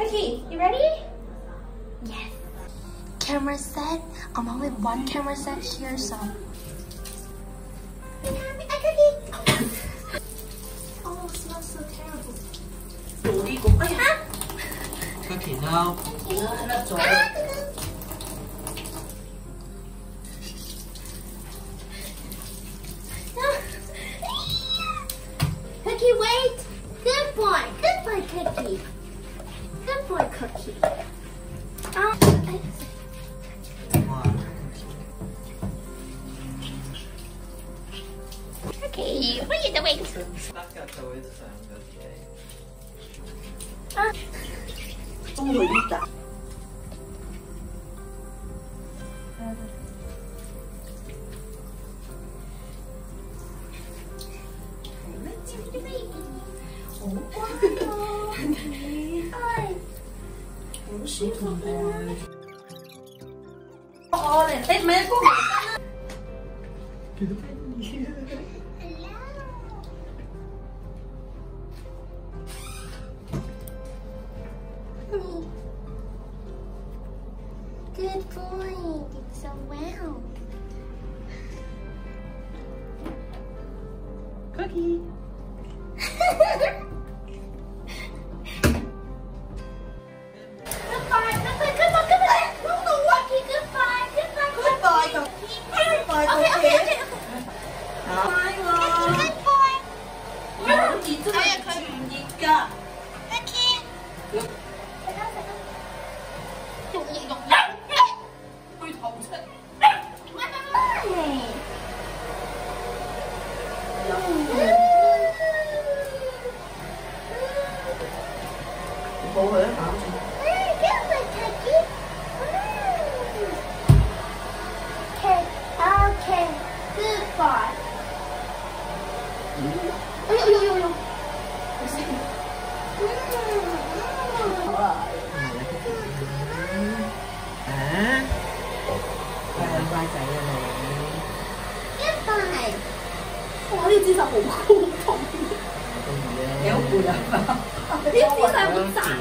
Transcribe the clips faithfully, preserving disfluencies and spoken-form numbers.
Cookie, you ready? Yes. Camera set. I'm only one camera set here, so. A cookie. Oh, it smells so terrible. Cookie, no. That's all. Cookie, wait. Good boy. Good boy, Cookie. Good boy, Cookie. Oh. Cookie, what are you doing? Ah. Ồ, này tết mê của Good boy. Did so well. Cookie. Goodbye, goodbye, goodbye, goodbye. No, no, Lucky, goodbye, goodbye, Goodbye, Cookie. Goodbye, Okay, okay, Cookie. okay. Bye rồi. Good boy. Ủa, chị tức là chuyện gì cả. Cookie. Dụng gì dụng gì? Ui, thầu chết. Bố hứa hả? Okay, okay, goodbye. Ôi, ôi, ôi, ôi. À, ba ba chạy ra này. Goodbye. 我呢支就好高痛，有攰啊！呢支就係好窄。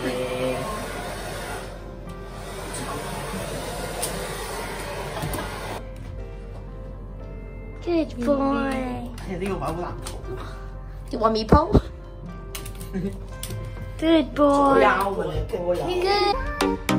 Good boy. 其實呢個位好難塗。 You want me pull? Good boy. 腰嘅你波有。 Good.